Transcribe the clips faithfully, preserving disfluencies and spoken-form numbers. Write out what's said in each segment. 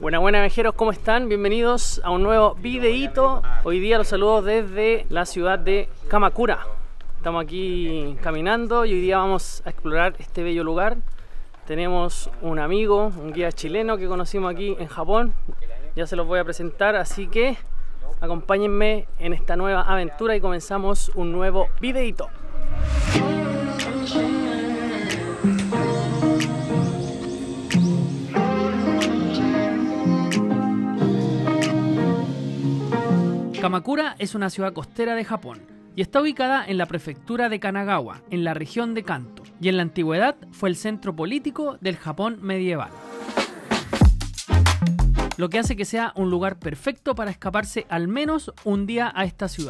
Buenas, buenas viajeros, ¿cómo están? Bienvenidos a un nuevo videíto. Hoy día los saludo desde la ciudad de Kamakura. Estamos aquí caminando y hoy día vamos a explorar este bello lugar. Tenemos un amigo, un guía chileno que conocimos aquí en Japón. Ya se los voy a presentar, así que acompáñenme en esta nueva aventura y comenzamos un nuevo videíto. Kamakura es una ciudad costera de Japón y está ubicada en la prefectura de Kanagawa, en la región de Kanto, y en la antigüedad fue el centro político del Japón medieval. Lo que hace que sea un lugar perfecto para escaparse al menos un día a esta ciudad.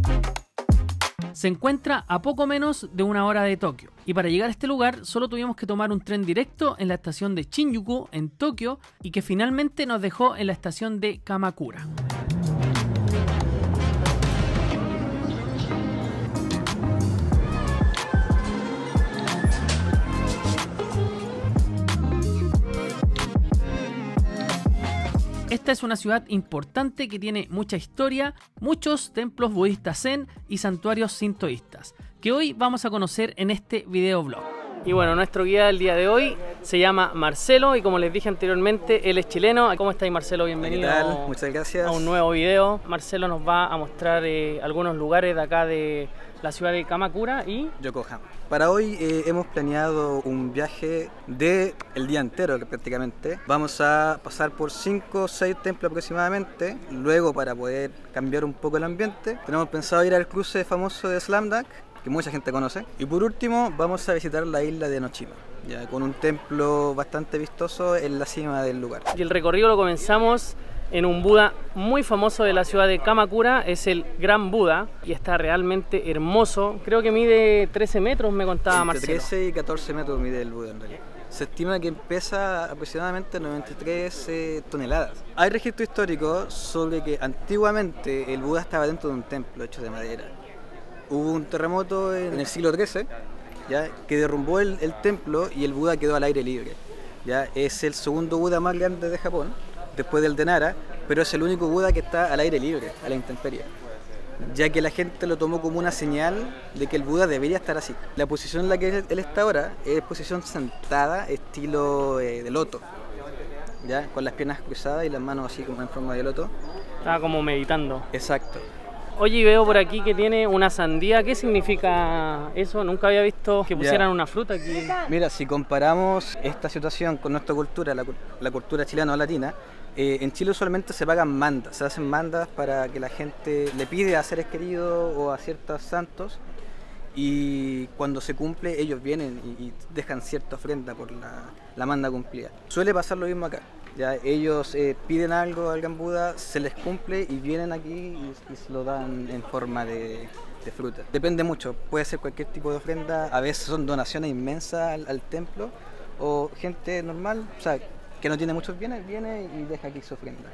Se encuentra a poco menos de una hora de Tokio, y para llegar a este lugar solo tuvimos que tomar un tren directo en la estación de Shinjuku en Tokio y que finalmente nos dejó en la estación de Kamakura. Esta es una ciudad importante que tiene mucha historia, muchos templos budistas zen y santuarios sintoístas, que hoy vamos a conocer en este videoblog. Y bueno, nuestro guía del día de hoy se llama Marcelo y como les dije anteriormente, él es chileno. ¿Cómo estáis, Marcelo? Bienvenido. ¿Qué tal? Muchas gracias. A un nuevo video. Marcelo nos va a mostrar eh, algunos lugares de acá de la ciudad de Kamakura y Yokohama. Para hoy eh, hemos planeado un viaje de el día entero prácticamente. Vamos a pasar por cinco o seis templos aproximadamente. Luego, para poder cambiar un poco el ambiente, tenemos pensado ir al cruce famoso de Slam Dunk, que mucha gente conoce. Y por último vamos a visitar la isla de Noshima, ya con un templo bastante vistoso en la cima del lugar. Y el recorrido lo comenzamos en un Buda muy famoso de la ciudad de Kamakura, es el Gran Buda y está realmente hermoso. Creo que mide trece metros, me contaba Marcelo. Entre trece y catorce metros mide el Buda en realidad. Se estima que pesa aproximadamente noventa y tres eh, toneladas. Hay registro histórico sobre que antiguamente el Buda estaba dentro de un templo hecho de madera. Hubo un terremoto en el siglo trece, ¿ya?, que derrumbó el, el templo y el Buda quedó al aire libre. ¿Ya? Es el segundo Buda más grande de Japón, después del de Nara, pero es el único Buda que está al aire libre, a la intemperie, ya que la gente lo tomó como una señal de que el Buda debería estar así. La posición en la que él está ahora es posición sentada, estilo eh, de loto, ¿ya?, con las piernas cruzadas y las manos así como en forma de loto. Estaba como meditando. Exacto. Oye, veo por aquí que tiene una sandía. ¿Qué significa eso? Nunca había visto que pusieran ya una fruta aquí. Mira, si comparamos esta situación con nuestra cultura, la, la cultura chilena o latina, eh, en Chile usualmente se pagan mandas, se hacen mandas para que la gente le pide a seres queridos o a ciertos santos y cuando se cumple ellos vienen y, y dejan cierta ofrenda por la, la manda cumplida. Suele pasar lo mismo acá. Ya, ellos eh, piden algo al Gran Buda, se les cumple y vienen aquí y, y se lo dan en forma de, de fruta. Depende mucho, puede ser cualquier tipo de ofrenda, a veces son donaciones inmensas al, al templo o gente normal, o sea, que no tiene muchos bienes, viene y deja aquí su ofrenda.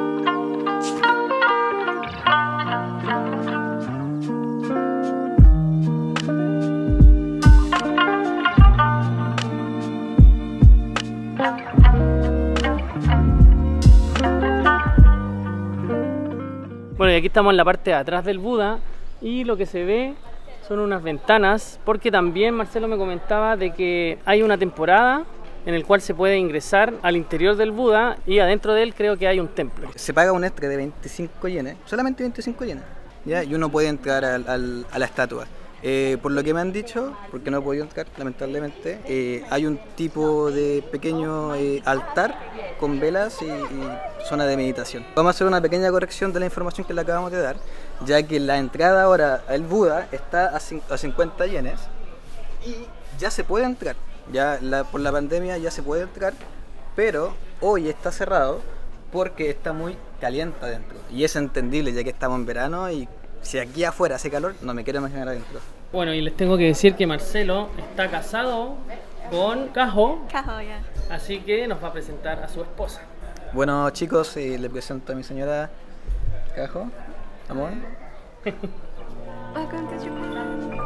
Bueno, y aquí estamos en la parte de atrás del Buda y lo que se ve son unas ventanas, porque también Marcelo me comentaba de que hay una temporada en el cual se puede ingresar al interior del Buda y adentro de él creo que hay un templo. Se paga un extra de veinticinco yenes, solamente veinticinco yenes, ¿ya? Y uno puede entrar al, al, a la estatua. Eh, por lo que me han dicho, porque no he podido entrar lamentablemente, eh, hay un tipo de pequeño eh, altar con velas y, y zona de meditación. Vamos a hacer una pequeña corrección de la información que le acabamos de dar, ya que la entrada ahora al Buda está a cincuenta yenes y ya se puede entrar. Ya la, por la pandemia ya se puede entrar, pero hoy está cerrado porque está muy caliente adentro y es entendible ya que estamos en verano y si aquí afuera hace calor, no me quiero imaginar adentro. Bueno, y les tengo que decir que Marcelo está casado con Kajo, Kajo, ya. Así que nos va a presentar a su esposa. Bueno, chicos, eh, le presento a mi señora Kajo, amor. Welcome to Japan.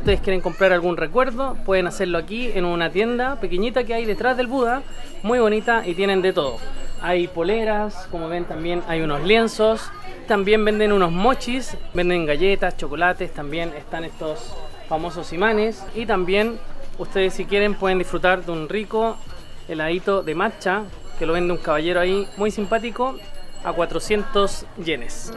ustedes quieren comprar algún recuerdo, pueden hacerlo aquí en una tienda pequeñita que hay detrás del Buda, muy bonita, y tienen de todo. Hay poleras, como ven también hay unos lienzos, también venden unos mochis, venden galletas, chocolates, también están estos famosos imanes, y también ustedes si quieren pueden disfrutar de un rico heladito de matcha que lo vende un caballero ahí muy simpático a cuatrocientos yenes.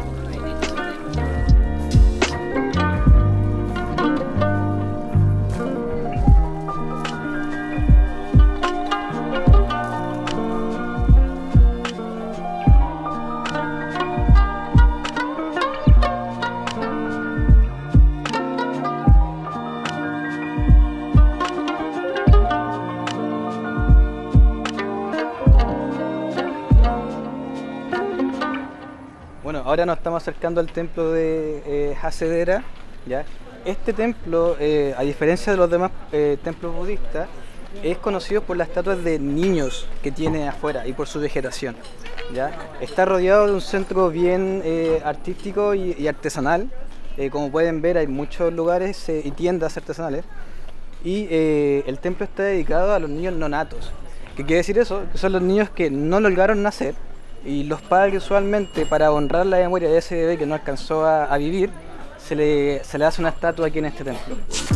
Bueno, ahora nos estamos acercando al templo de eh, Hasedera, ¿ya? Este templo, eh, a diferencia de los demás eh, templos budistas, es conocido por las estatuas de niños que tiene afuera y por su vegetación, ¿ya? Está rodeado de un centro bien eh, artístico y, y artesanal. Eh, como pueden ver, hay muchos lugares eh, y tiendas artesanales. Y eh, el templo está dedicado a los niños nonatos. ¿Qué quiere decir eso? Que son los niños que no lograron nacer. Y los padres usualmente, para honrar la memoria de ese bebé que no alcanzó a, a vivir, se le, se le hace una estatua aquí en este templo.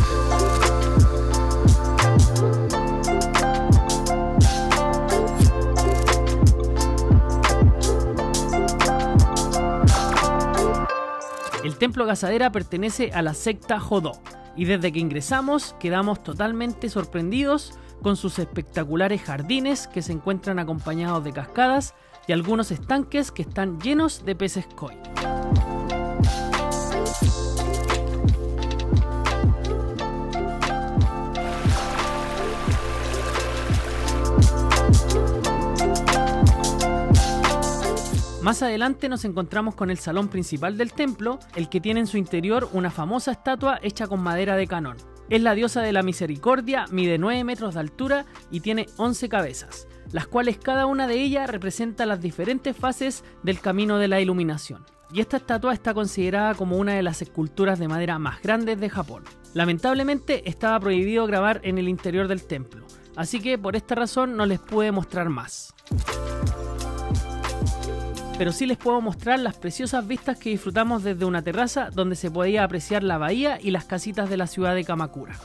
El templo Gazadera pertenece a la secta Jodó, y desde que ingresamos quedamos totalmente sorprendidos con sus espectaculares jardines que se encuentran acompañados de cascadas y algunos estanques que están llenos de peces koi. Más adelante nos encontramos con el salón principal del templo, el que tiene en su interior una famosa estatua hecha con madera de canón. Es la diosa de la misericordia, mide nueve metros de altura y tiene once cabezas, las cuales cada una de ellas representa las diferentes fases del camino de la iluminación. Y esta estatua está considerada como una de las esculturas de madera más grandes de Japón. Lamentablemente estaba prohibido grabar en el interior del templo, así que por esta razón no les pude mostrar más. Pero sí les puedo mostrar las preciosas vistas que disfrutamos desde una terraza donde se podía apreciar la bahía y las casitas de la ciudad de Kamakura.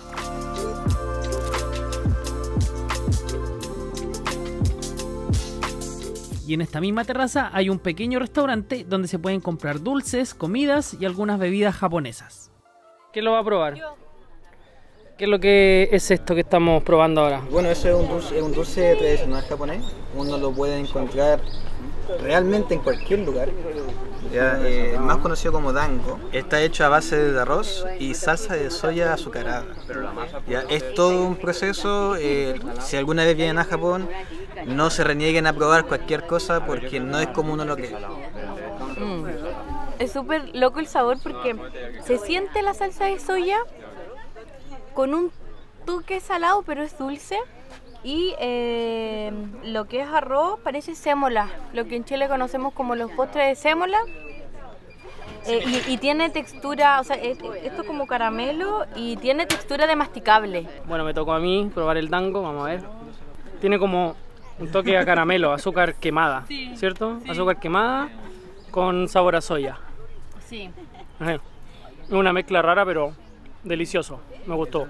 Y en esta misma terraza hay un pequeño restaurante donde se pueden comprar dulces, comidas y algunas bebidas japonesas. ¿Quién lo va a probar? Yo. ¿Qué es lo que es esto que estamos probando ahora? Bueno, eso es un dulce, es un dulce tradicional japonés. Uno lo puede encontrar realmente en cualquier lugar. Ya, eh, más conocido como dango. Está hecho a base de arroz y salsa de soya azucarada. Ya, es todo un proceso. Eh, si alguna vez vienen a Japón, no se renieguen a probar cualquier cosa porque no es como uno lo cree. Mm. Es súper loco el sabor porque se siente la salsa de soya con un toque salado, pero es dulce. Y eh, lo que es arroz parece sémola, lo que en Chile conocemos como los postres de sémola. Eh, y, y tiene textura, o sea, es, esto es como caramelo y tiene textura de masticable. Bueno, me tocó a mí probar el dango, vamos a ver. Tiene como un toque a caramelo, azúcar quemada, sí, ¿cierto? Sí. Azúcar quemada con sabor a soya. Sí. Es una mezcla rara, pero delicioso, me gustó.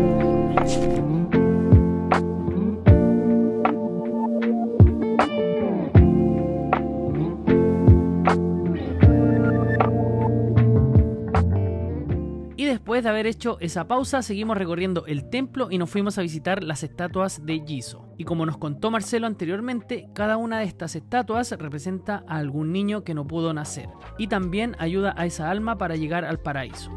Después de haber hecho esa pausa, seguimos recorriendo el templo y nos fuimos a visitar las estatuas de Jizo. Y como nos contó Marcelo anteriormente, cada una de estas estatuas representa a algún niño que no pudo nacer y también ayuda a esa alma para llegar al paraíso.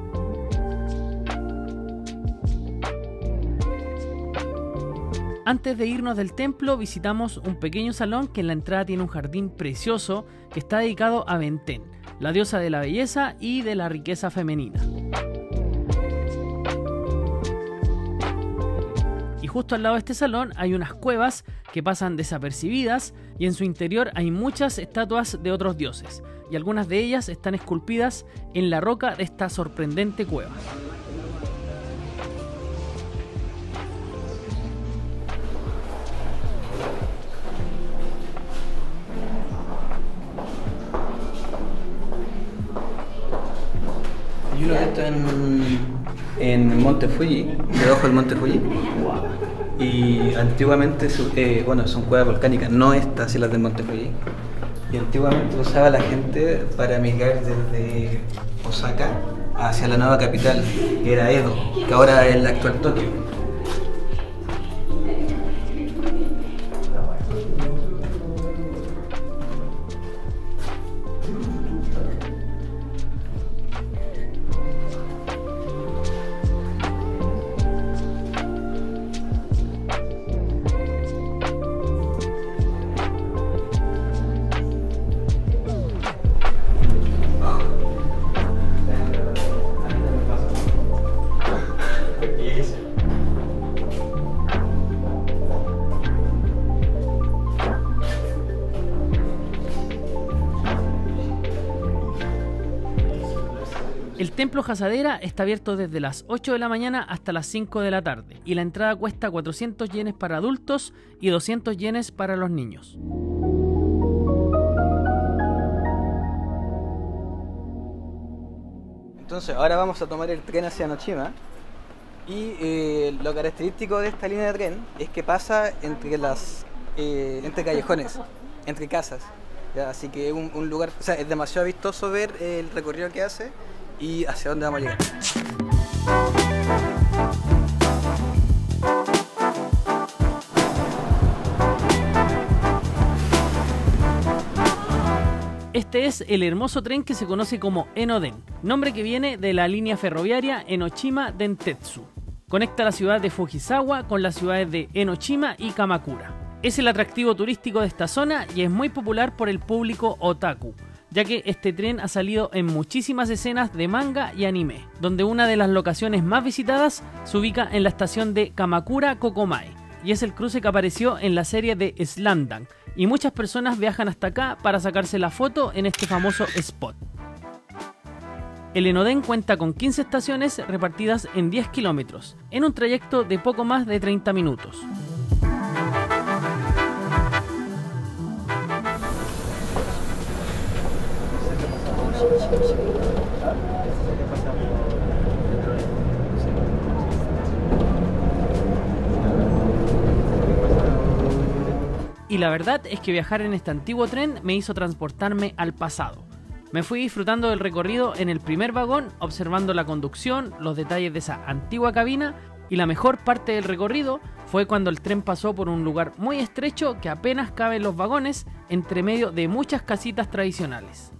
Antes de irnos del templo visitamos un pequeño salón que en la entrada tiene un jardín precioso que está dedicado a Benten, la diosa de la belleza y de la riqueza femenina. Y justo al lado de este salón hay unas cuevas que pasan desapercibidas y en su interior hay muchas estatuas de otros dioses y algunas de ellas están esculpidas en la roca de esta sorprendente cueva. esto en, en Monte Fuji, debajo del Monte Fuji. Y antiguamente, eh, bueno, son cuevas volcánicas, no estas, sino las del Monte Fuji. Y antiguamente lo usaba la gente para migrar desde Osaka hacia la nueva capital, que era Edo, que ahora es la actual Tokio. El templo Hasadera está abierto desde las ocho de la mañana hasta las cinco de la tarde y la entrada cuesta cuatrocientos yenes para adultos y doscientos yenes para los niños. Entonces ahora vamos a tomar el tren hacia Enoshima y eh, lo característico de esta línea de tren es que pasa entre las eh, entre callejones, entre casas, ¿ya? Así que es un, un lugar, o sea, es demasiado vistoso ver el recorrido que hace y hacia dónde vamos a llegar. Este es el hermoso tren que se conoce como Enoden, nombre que viene de la línea ferroviaria Enoshima Dentetsu. Conecta la ciudad de Fujisawa con las ciudades de Enoshima y Kamakura. Es el atractivo turístico de esta zona y es muy popular por el público otaku, ya que este tren ha salido en muchísimas escenas de manga y anime, donde una de las locaciones más visitadas se ubica en la estación de Kamakura Kokomae, y es el cruce que apareció en la serie de Slam Dunk, y muchas personas viajan hasta acá para sacarse la foto en este famoso spot. El Enoden cuenta con quince estaciones repartidas en diez kilómetros, en un trayecto de poco más de treinta minutos. Y la verdad es que viajar en este antiguo tren me hizo transportarme al pasado. Me fui disfrutando del recorrido en el primer vagón, observando la conducción, los detalles de esa antigua cabina, y la mejor parte del recorrido fue cuando el tren pasó por un lugar muy estrecho que apenas caben los vagones entre medio de muchas casitas tradicionales.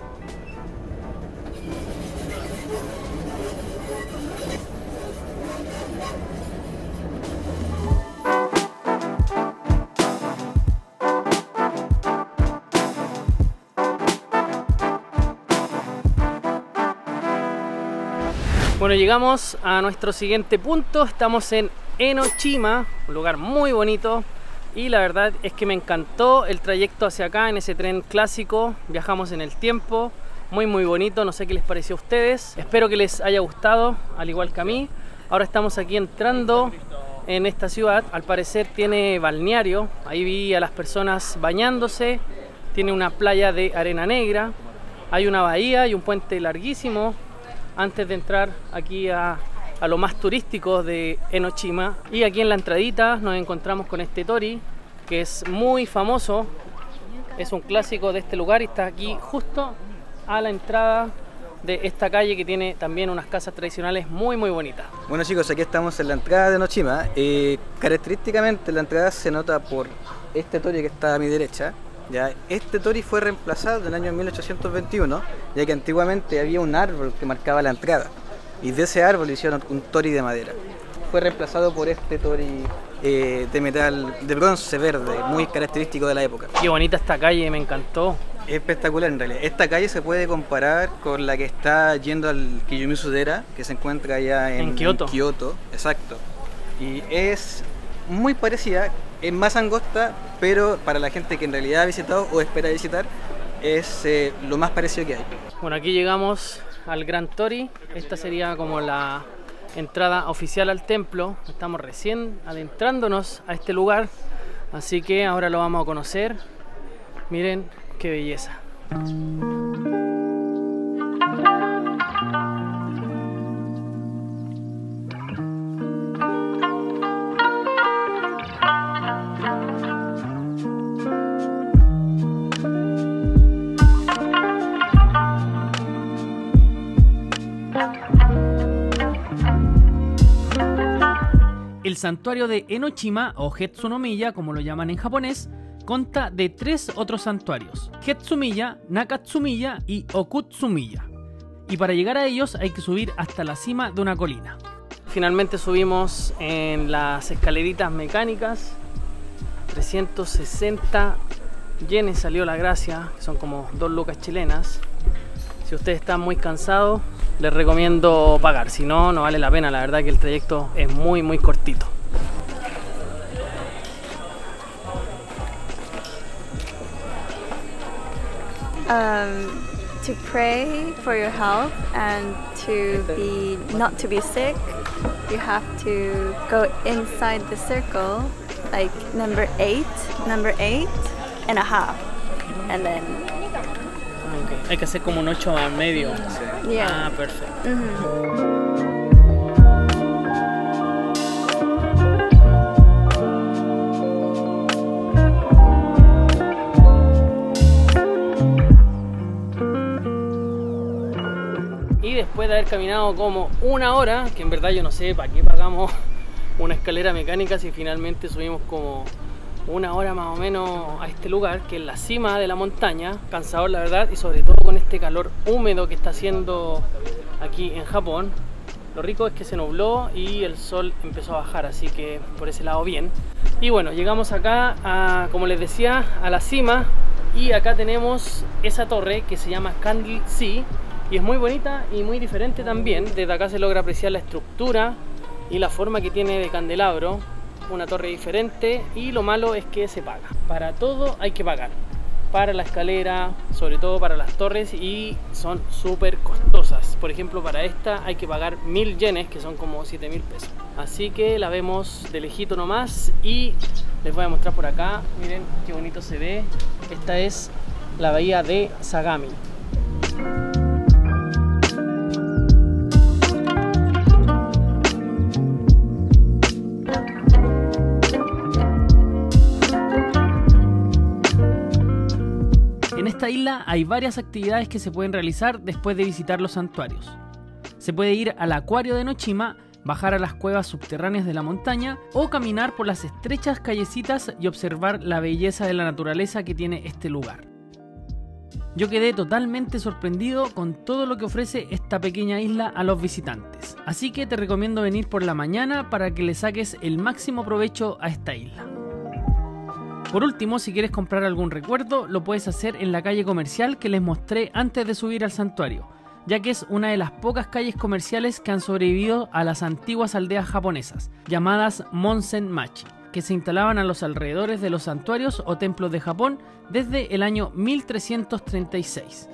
Bueno, llegamos a nuestro siguiente punto. Estamos en Enoshima, un lugar muy bonito, y la verdad es que me encantó el trayecto hacia acá en ese tren clásico. Viajamos en el tiempo, muy muy bonito. No sé qué les pareció a ustedes, espero que les haya gustado, al igual que a mí. Ahora estamos aquí entrando en esta ciudad. Al parecer tiene balneario, ahí vi a las personas bañándose. Tiene una playa de arena negra, hay una bahía y un puente larguísimo antes de entrar aquí a, a lo más turístico de Enoshima. Y aquí en la entradita nos encontramos con este tori, que es muy famoso, es un clásico de este lugar y está aquí justo a la entrada de esta calle que tiene también unas casas tradicionales muy muy bonitas. Bueno chicos, aquí estamos en la entrada de Enoshima. Eh, característicamente la entrada se nota por este tori que está a mi derecha. Ya, este tori fue reemplazado en el año mil ochocientos veintiuno, ya que antiguamente había un árbol que marcaba la entrada y de ese árbol hicieron un tori de madera. Fue reemplazado por este tori eh, de metal, de bronce verde, muy característico de la época. Qué bonita esta calle, me encantó. Espectacular en realidad. Esta calle se puede comparar con la que está yendo al Kiyomizu-dera, que se encuentra allá en, en Kioto. en Kioto. Exacto. Y es muy parecida, es más angosta, pero para la gente que en realidad ha visitado o espera visitar, es eh, lo más parecido que hay. Bueno, aquí llegamos al Gran Tori. Esta sería como la entrada oficial al templo. Estamos recién adentrándonos a este lugar, así que ahora lo vamos a conocer. Miren qué belleza. el santuario de Enoshima, o Hetsunomiya como lo llaman en japonés, consta de tres otros santuarios: Hetsumiya, Nakatsumiya y Okutsumiya. Y para llegar a ellos hay que subir hasta la cima de una colina. Finalmente subimos en las escaleritas mecánicas. trescientos sesenta yenes salió la gracia, que son como dos lucas chilenas. Si ustedes están muy cansados, les recomiendo pagar, si no, no vale la pena. La verdad que el trayecto es muy muy cortito. Um, to pray for your health and to be not to be sick, you have to go inside the circle, like number eight, number eight and a half, and then. Okay. Hay que hacer como un ocho al medio. Yeah. Ah, perfecto. Mm-hmm. Y después de haber caminado como una hora, que en verdad yo no sé para qué pagamos una escalera mecánica si finalmente subimos como una hora más o menos a este lugar, que es la cima de la montaña. Cansador la verdad, y sobre todo con este calor húmedo que está haciendo aquí en Japón. Lo rico es que se nubló y el sol empezó a bajar, así que por ese lado bien. Y bueno, llegamos acá, a, como les decía, a la cima, y acá tenemos esa torre que se llama Candle Sea, y es muy bonita y muy diferente también. Desde acá se logra apreciar la estructura y la forma que tiene de candelabro. Una torre diferente, y lo malo es que se paga. Para todo hay que pagar. Para la escalera, sobre todo para las torres, y son súper costosas. Por ejemplo, para esta hay que pagar mil yenes, que son como siete mil pesos. Así que la vemos de lejito nomás, y les voy a mostrar por acá. Miren qué bonito se ve. Esta es la bahía de Sagami. En esta isla hay varias actividades que se pueden realizar después de visitar los santuarios. Se puede ir al acuario de Enoshima, bajar a las cuevas subterráneas de la montaña o caminar por las estrechas callecitas y observar la belleza de la naturaleza que tiene este lugar. Yo quedé totalmente sorprendido con todo lo que ofrece esta pequeña isla a los visitantes. Así que te recomiendo venir por la mañana para que le saques el máximo provecho a esta isla. Por último, si quieres comprar algún recuerdo, lo puedes hacer en la calle comercial que les mostré antes de subir al santuario, ya que es una de las pocas calles comerciales que han sobrevivido a las antiguas aldeas japonesas, llamadas Monsen-machi, que se instalaban a los alrededores de los santuarios o templos de Japón desde el año mil trescientos treinta y seis.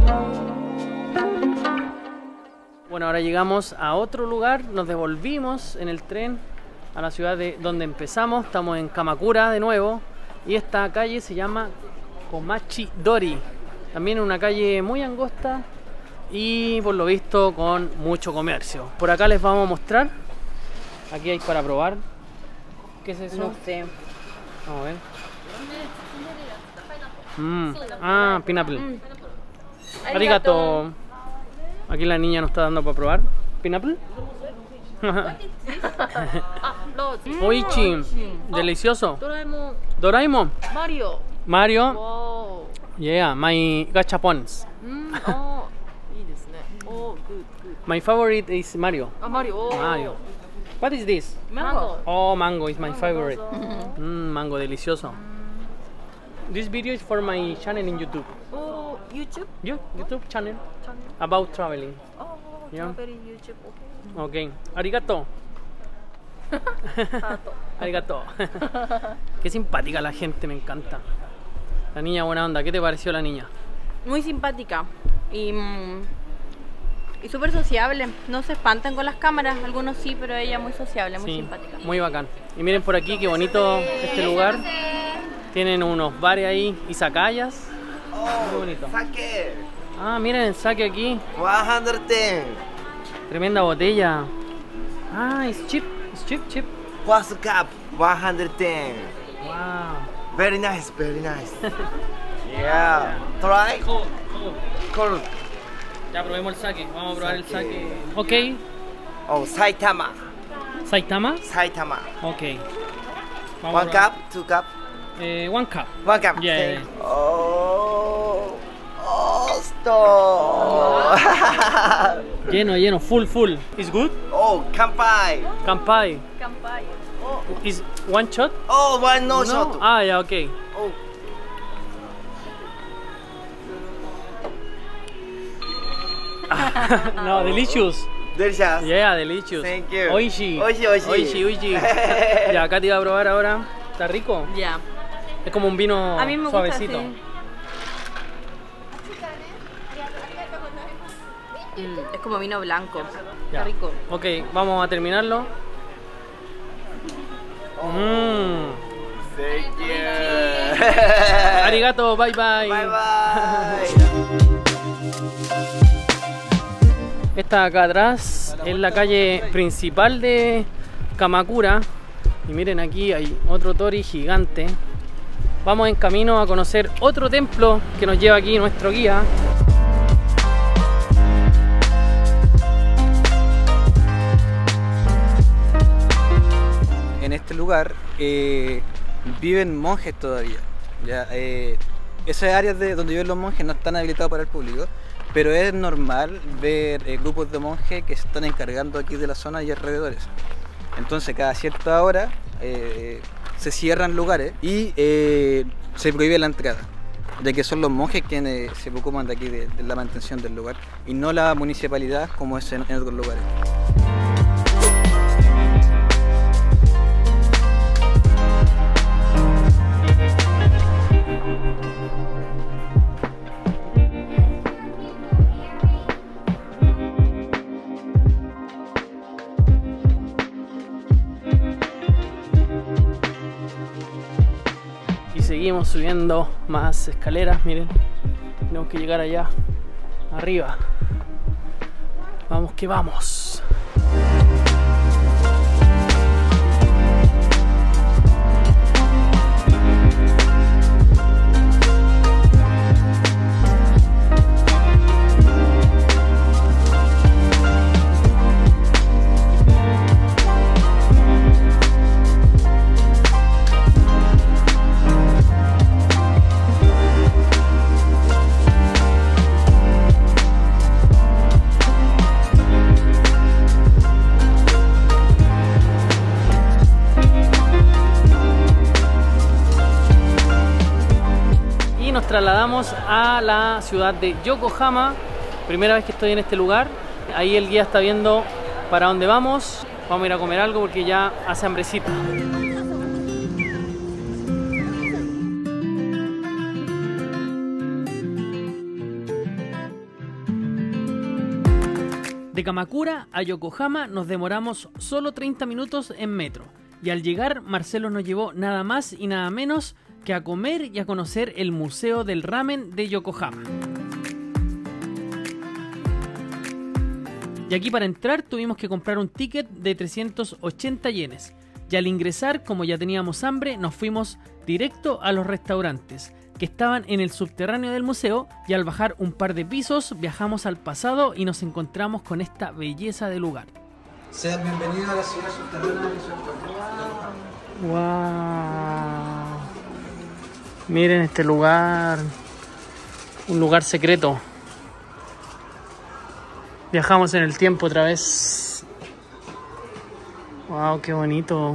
Bueno, ahora llegamos a otro lugar, nos devolvimos en el tren a la ciudad de donde empezamos. Estamos en Kamakura de nuevo, y esta calle se llama Komachi Dori. También una calle muy angosta y por lo visto con mucho comercio. Por acá les vamos a mostrar. Aquí hay para probar. ¿Qué es eso? No sé. Vamos a ver. Mm. Ah, pineapple. Mm. Arigato. Aquí la niña nos está dando para probar. ¿Pineapple? Oichi. Delicioso. Doraemon. Doraemon. Mario. Mario. Wow. Yeah, my gachapons. Mm. Oh, いいですね. Oh, good, good. My favorite is Mario. Ah, Mario. Oh. Mario. What is this? Mango. Oh, mango is my Mango favorite. also. Mm, mango delicioso. This video is for my channel in YouTube. Oh, YouTube. You, YouTube channel Channel. about traveling. Oh, Yeah. traveling YouTube. Okay. Okay. Arigato. Arigato. Qué simpática la gente, me encanta. La niña buena onda. ¿Qué te pareció la niña? Muy simpática y, mm, y súper sociable. No se espantan con las cámaras, algunos sí, pero ella muy sociable, muy Sí, simpática. muy bacán. Y miren por aquí qué bonito este lugar. Tienen unos bares ahí, izakayas. Muy bonito. Sake Ah, miren el sake aquí. one ten. Tremenda botella. Ah, es cheap. Es cheap, cheap. First cup one ten. Wow. Very nice, very nice. Yeah. Try. Cold. Ya probemos el sake. Vamos a probar el sake. Ok. Oh, Saitama. Saitama. Saitama. Ok. Vamos One a- cup, two cup, Eh, one cup. one cup. Yeah, Okay. yeah. Oh, oh, stop. Lleno, lleno, full, full. Is good? Oh, kanpai. Kampai. Is one shot? Oh, one no, shot. Ah, ya, ok. Oh. No, delicious. Delicious. Yeah, delicious. Thank you. Oishi. Oishi, oishi. Oishi, oishi. Ya, acá te iba a probar ahora. ¿Está rico? Ya. Es como un vino A mí me gusta suavecito. así. Mm, es como vino blanco. Ya. Está rico. Ok, vamos a terminarlo. Mmm. Thank you. Arigato, bye bye. Bye bye. Esta de acá atrás es la calle principal de Kamakura. Y miren, aquí hay otro tori gigante. Vamos en camino a conocer otro templo que nos lleva aquí nuestro guía. En este lugar eh, viven monjes todavía. Ya, eh, esas áreas de donde viven los monjes no están habilitadas para el público, pero es normal ver eh, grupos de monjes que se están encargando aquí de la zona y alrededores. Entonces cada cierta hora eh, se cierran lugares y eh, se prohíbe la entrada, ya que son los monjes quienes se preocupan de aquí de, de la mantención del lugar y no la municipalidad como es en, en otros lugares. Y seguimos subiendo más escaleras, miren. Tenemos que llegar allá arriba. Vamos que vamos. Trasladamos a la ciudad de Yokohama. Primera vez que estoy en este lugar. Ahí el guía está viendo para dónde vamos. Vamos a ir a comer algo porque ya hace hambrecita. De Kamakura a Yokohama nos demoramos solo treinta minutos en metro. Y al llegar, Marcelo nos llevó nada más y nada menos que a comer y a conocer el Museo del Ramen de Yokohama. Y aquí para entrar tuvimos que comprar un ticket de trescientos ochenta yenes. Y al ingresar, como ya teníamos hambre, nos fuimos directo a los restaurantes, que estaban en el subterráneo del museo, y al bajar un par de pisos viajamos al pasado y nos encontramos con esta belleza de lugar. Sean bienvenidos a la ciudad subterránea de Wow. Miren este lugar, un lugar secreto. Viajamos en el tiempo otra vez. Wow, qué bonito.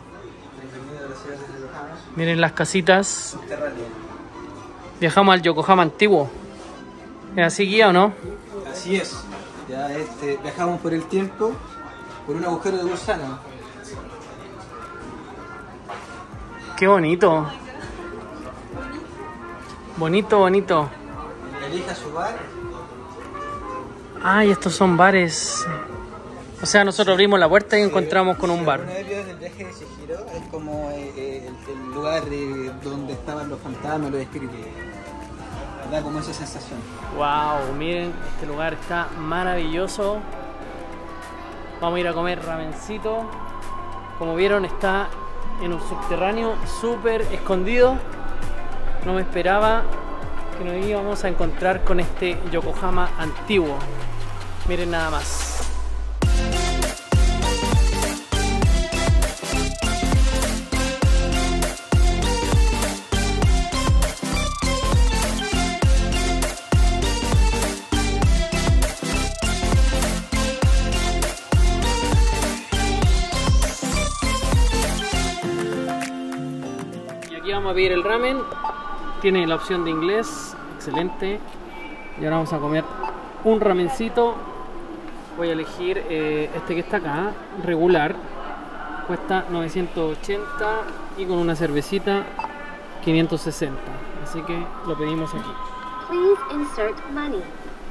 Miren las casitas. Viajamos al Yokohama antiguo. ¿Es así, guía o no? Así es. Ya este, viajamos por el tiempo por un agujero de gusano. Qué bonito. Bonito, bonito. Elija su bar. Ay, estos son bares. O sea, nosotros abrimos la puerta y encontramos con un bar. Una vez vio el viaje de Chihiro, es como eh, el, el lugar eh, donde estaban los fantasmas, los espíritus. Da como esa sensación. Wow, miren, este lugar está maravilloso. Vamos a ir a comer ramencito. Como vieron, está en un subterráneo súper escondido. No me esperaba que nos íbamos a encontrar con este Yokohama antiguo. Miren nada más. Aquí vamos a pedir el ramen. Tiene la opción de inglés, excelente. Y ahora vamos a comer un ramencito. Voy a elegir eh, este que está acá, regular. Cuesta novecientos ochenta y con una cervecita quinientos sesenta. Así que lo pedimos aquí. Please insert money.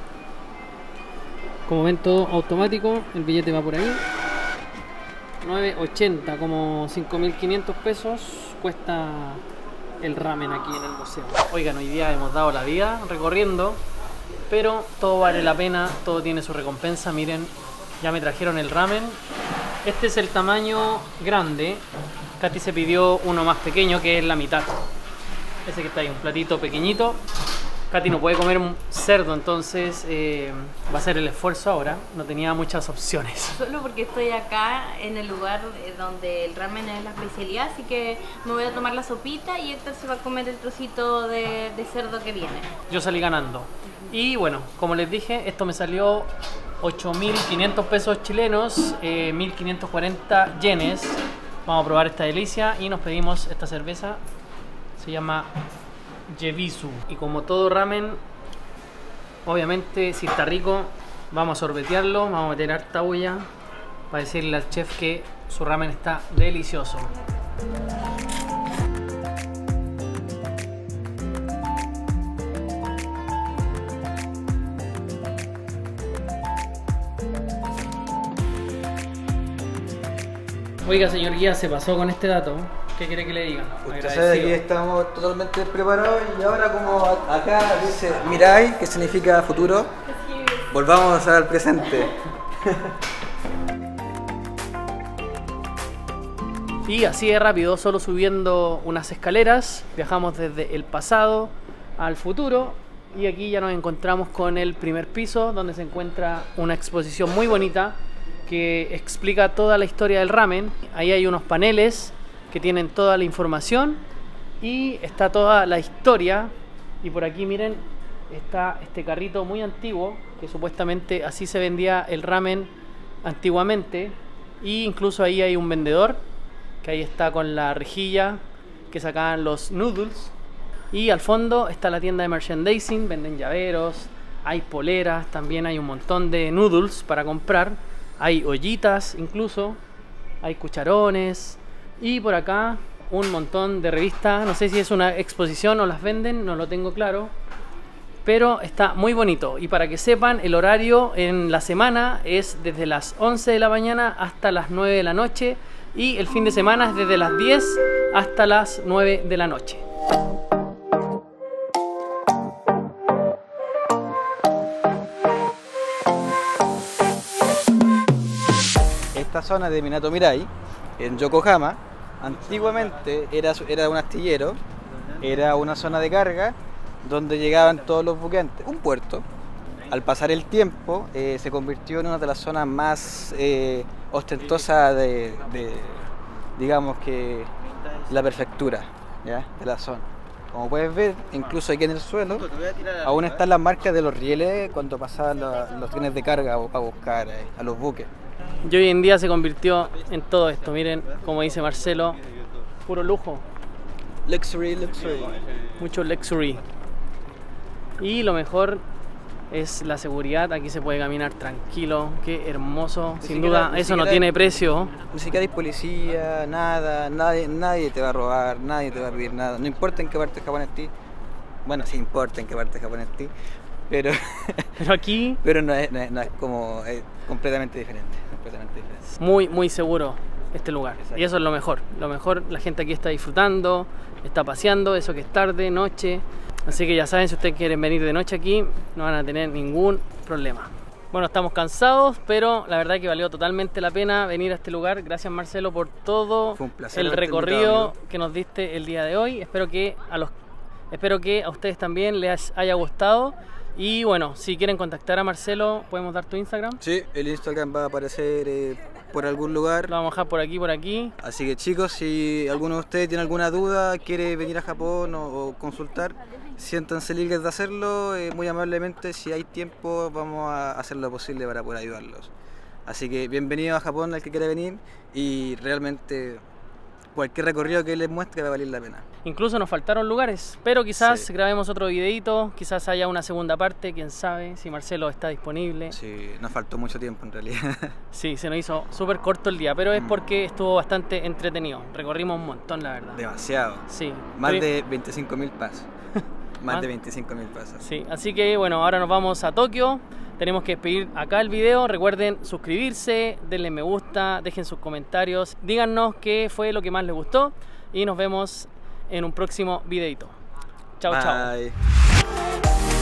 Como ven, todo automático, el billete va por ahí. nueve ochenta, como cinco mil quinientos pesos cuesta el ramen aquí en el museo. Oigan, hoy día hemos dado la vida recorriendo, pero todo vale la pena, todo tiene su recompensa. Miren, ya me trajeron el ramen. Este es el tamaño grande. Katy se pidió uno más pequeño, que es la mitad. Ese que está ahí, un platito pequeñito. Katy no puede comer un cerdo, entonces eh, va a hacer el esfuerzo ahora. No tenía muchas opciones. Solo porque estoy acá en el lugar donde el ramen es la especialidad, así que me voy a tomar la sopita y Héctor se va a comer el trocito de, de cerdo que viene. Yo salí ganando. Y bueno, como les dije, esto me salió ocho mil quinientos pesos chilenos, eh, mil quinientos cuarenta yenes. Vamos a probar esta delicia y nos pedimos esta cerveza. Se llama Yebisu. Y como todo ramen, obviamente si está rico, vamos a sorbetearlo, vamos a meter harta olla para decirle al chef que su ramen está delicioso. Oiga, señor guía, se pasó con este dato. ¿Qué quiere que le diga? Usted sabe que aquí estamos totalmente preparados y ahora como acá dice Mirai, que significa futuro, volvamos al presente. Y así de rápido, solo subiendo unas escaleras, viajamos desde el pasado al futuro y aquí ya nos encontramos con el primer piso, donde se encuentra una exposición muy bonita que explica toda la historia del ramen. Ahí hay unos paneles que tienen toda la información y está toda la historia. Y por aquí miren, está este carrito muy antiguo que supuestamente así se vendía el ramen antiguamente. Y incluso ahí hay un vendedor que ahí está con la rejilla que sacaban los noodles. Y al fondo está la tienda de merchandising, venden llaveros, hay poleras, también hay un montón de noodles para comprar. Hay ollitas incluso, hay cucharones. Y por acá un montón de revistas, no sé si es una exposición o las venden, no lo tengo claro, pero está muy bonito. Y para que sepan, el horario en la semana es desde las once de la mañana hasta las nueve de la noche y el fin de semana es desde las diez hasta las nueve de la noche. Esta zona de Minato Mirai, en Yokohama, antiguamente era, era un astillero, era una zona de carga donde llegaban todos los buques, un puerto. Al pasar el tiempo eh, se convirtió en una de las zonas más eh, ostentosas de, de, digamos que, la prefectura, ¿ya? De la zona. Como puedes ver, incluso aquí en el suelo, aún están las marcas de los rieles cuando pasaban los, los trenes de carga a, a buscar eh, a los buques. Y hoy en día se convirtió en todo esto, miren, como dice Marcelo, puro lujo. Luxury, luxury. Mucho luxury. Y lo mejor es la seguridad, aquí se puede caminar tranquilo, qué hermoso, Ni sin siquiera- duda ni eso no siquiera- tiene precio. Ni siquiera hay policía, nada, nadie, nadie te va a robar, nadie te va a pedir nada. No importa en qué parte de Japón estés. Bueno, sí importa en qué parte de Japón estés, pero, Pero aquí pero no, es, no, es, no es como es completamente diferente, completamente diferente. muy muy seguro este lugar. Exacto. Y eso es lo mejor. Lo mejor, la gente aquí está disfrutando, está paseando, eso que es tarde, noche. Así que ya saben, si ustedes quieren venir de noche aquí, no van a tener ningún problema. Bueno, estamos cansados, pero la verdad que valió totalmente la pena venir a este lugar. Gracias, Marcelo, por todo Fue un placer el haberte recorrido invitado, amigo. que nos diste el día de hoy. Espero que a los espero que a ustedes también les haya gustado. Y bueno, si quieren contactar a Marcelo, podemos dar tu Instagram. Sí, el Instagram va a aparecer eh, por algún lugar. Lo vamos a dejar por aquí, por aquí. Así que chicos, si alguno de ustedes tiene alguna duda, quiere venir a Japón o, o consultar, siéntanse libres de hacerlo, eh, muy amablemente. Si hay tiempo, vamos a hacer lo posible para poder ayudarlos. Así que bienvenido a Japón al que quiera venir y realmente cualquier recorrido que les muestre va a valer la pena. Incluso nos faltaron lugares, pero quizás Sí. grabemos otro videito, quizás haya una segunda parte, quién sabe, si Marcelo está disponible. Sí, nos faltó mucho tiempo en realidad. Sí, se nos hizo súper corto el día, pero es Mm. porque estuvo bastante entretenido. Recorrimos un montón, la verdad. Demasiado. Sí. Más Pero- de veinticinco mil pasos. Más Más- de veinticinco mil pasos. Sí, así que bueno, ahora nos vamos a Tokio. Tenemos que despedir acá el video. Recuerden suscribirse, denle me gusta, dejen sus comentarios, díganos qué fue lo que más les gustó y nos vemos en un próximo videito. Chao, chao. Bye.